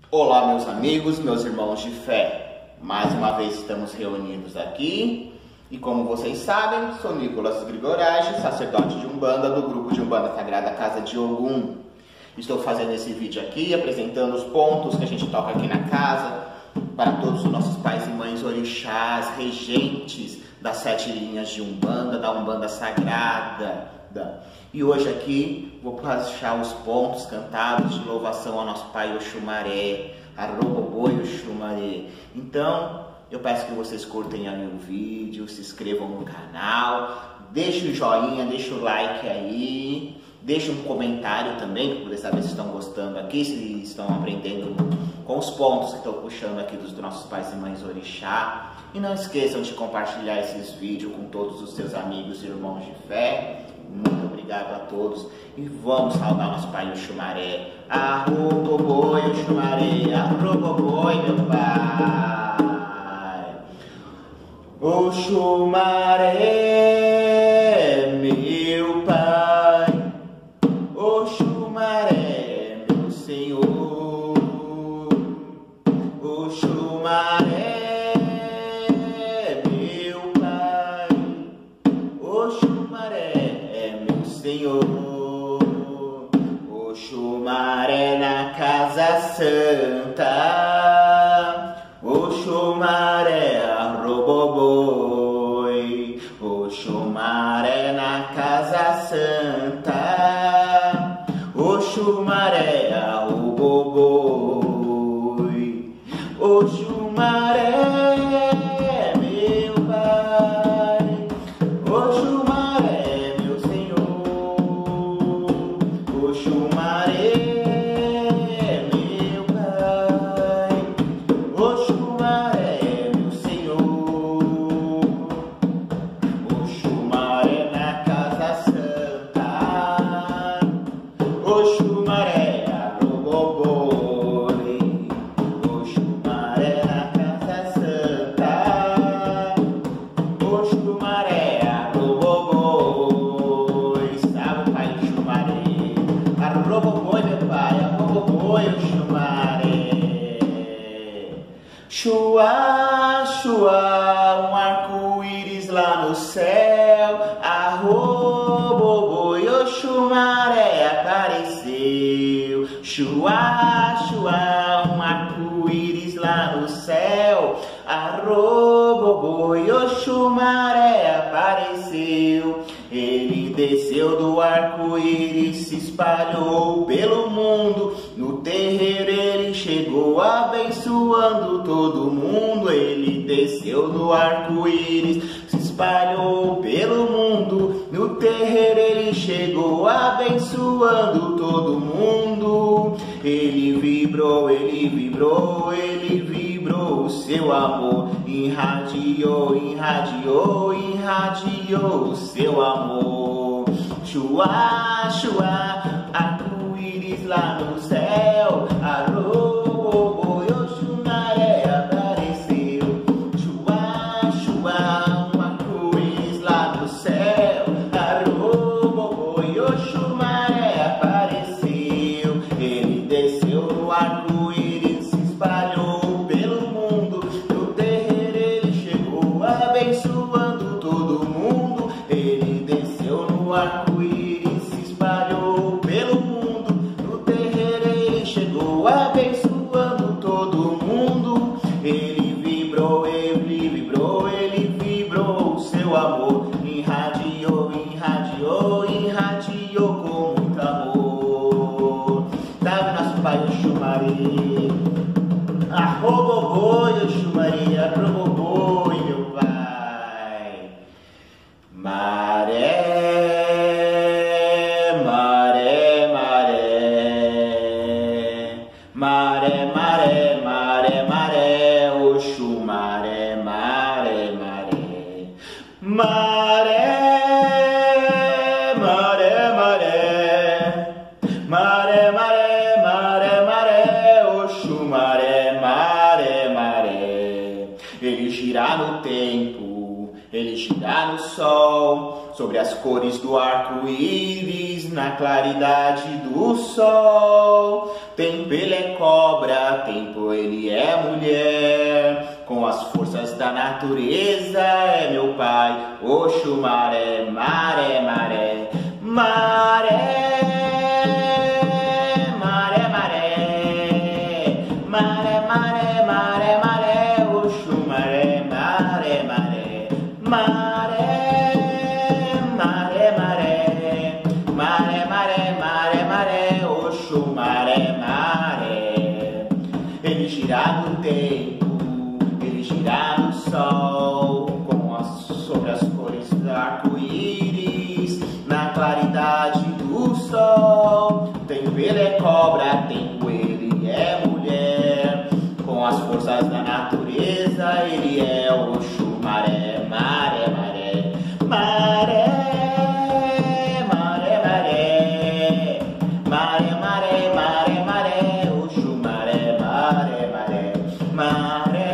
Olá, meus amigos, meus irmãos de fé. Mais uma vez estamos reunidos aqui. E como vocês sabem, sou Nicolas Grigorage, sacerdote de Umbanda do grupo de Umbanda Sagrada Casa de Ogum. Estou fazendo esse vídeo aqui, apresentando os pontos que a gente toca aqui na casa para todos os nossos pais e mães orixás, regentes das 7 linhas de Umbanda, da Umbanda Sagrada. E hoje aqui vou achar os pontos cantados de louvação ao nosso pai Oxumaré, Oxumaré. Então, eu peço que vocês curtem ali o vídeo, se inscrevam no canal, deixem o joinha, deixem o like aí, deixem um comentário também para poder saber se estão gostando aqui, se estão aprendendo com os pontos que estou puxando aqui dos nossos pais e mães orixá. E não esqueçam de compartilhar esses vídeos com todos os seus amigos e irmãos de fé. Muito obrigado a todos e vamos saudar nosso pai Oxumaré. Arroboboi, Oxumaré, arroboboi, meu pai. Oxumaré, meu pai. Oxumaré, meu Senhor. Oxumaré. Senhor, Oxumaré na Casa Santa, Oxumaré arroboboi, Oxumaré na Casa Santa, Oxumaré arroboboi, Oxumaré meu pai, Oxumaré meu Senhor. Oxumaré, meu pai, Oxumaré, meu Senhor, Oxumaré na Casa Santa, Oxumaré arroboboi, Oxumaré na Casa Santa, Oxumaré arroboboi, sabe o pai Oxumaré? Arroboboi, meu pai, arroboboi, Oxumaré. Chua, chua, um arco-íris lá no céu. Arroboboi, Oxumaré apareceu. Chua, chua, um arco-íris lá no céu. Arroboboi, Oxumaré apareceu. Ele desceu do arco-íris, se espalhou pelo mundo. No terreiro ele chegou abençoando todo mundo. Ele desceu do arco-íris, se espalhou pelo mundo. No terreiro ele chegou abençoando todo mundo. Ele vibrou, ele vibrou, ele vibrou o seu amor. Irradiou, irradiou, irradiou o seu amor. Chua, chua, arco-íris lá no céu. Arroboboi, Oxumaré apareceu. Chua, chua, um arco-íris lá no céu. Arroboboi, Oxumaré apareceu. Ele desceu no arco-íris, se espalhou pelo mundo. No terreiro ele chegou abençoando todo mundo. Ele desceu no arco-íris, se espalhou pelo mundo. No terreiro ele chegou abençoando todo mundo. Ele vibrou, ele vibrou, ele vibrou o seu amor. Irradiou, irradiou, irradiou com muito amor. Sabe nosso pai Oxumaré? Arroboboi, Oxumaré, arroboboi, meu pai. Maré, maré, maré, maré, maré, maré, maré, Oxumaré, maré, maré, maré, maré, maré, maré, maré, maré, maré, Oxumaré, maré, maré. Ele gira no tempo, ele gira no sol, sobre as cores do arco-íris, na claridade do sol. tempo ele é cobra, tempo ele é mulher, com as forças da natureza é meu pai. Oxumaré, maré, maré, maré. Maré, maré, maré, maré, Oxumaré, maré, maré, maré, maré, maré, maré, maré, maré, maré, Oxumaré, maré. Ele gira no tempo, ele gira no sol, sobre as cores do arco-íris, na claridade do sol. Tempo ele é cobra, tempo ele é mulher, com as forças da natureza ele é Oxumaré, maré, maré, maré, maré, maré, maré, maré, maré, maré, Oxumaré, maré, maré, maré,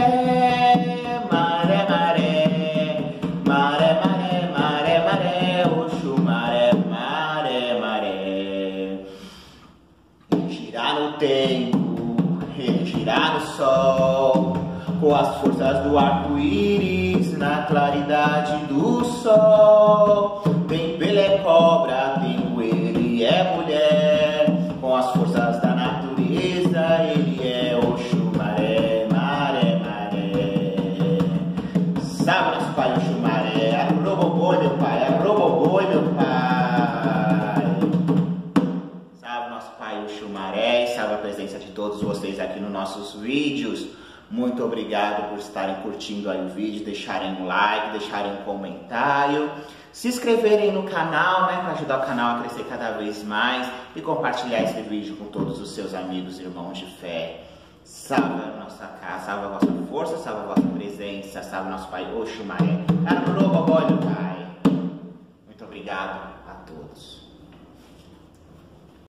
maré, maré, maré, maré, maré, maré, Oxumaré, maré, maré. Ele gira no tempo, ele gira no sol, com as forças do arco-íris, na claridade do sol. Tempo ele é cobra, tempo ele é mulher, com as forças da natureza ele é Oxumaré, maré, maré. Salve nosso pai Oxumaré, arroboboi meu pai, arroboboi meu pai. Salve nosso pai Oxumaré, salve a presença de todos vocês aqui nos nossos vídeos. Muito obrigado por estarem curtindo aí o vídeo, deixarem um like, deixarem um comentário, se inscreverem no canal, né, para ajudar o canal a crescer cada vez mais e compartilhar esse vídeo com todos os seus amigos e irmãos de fé. Salve a nossa casa, salve a vossa força, salve a vossa presença, salve nosso pai Oxumaré. Muito obrigado a todos.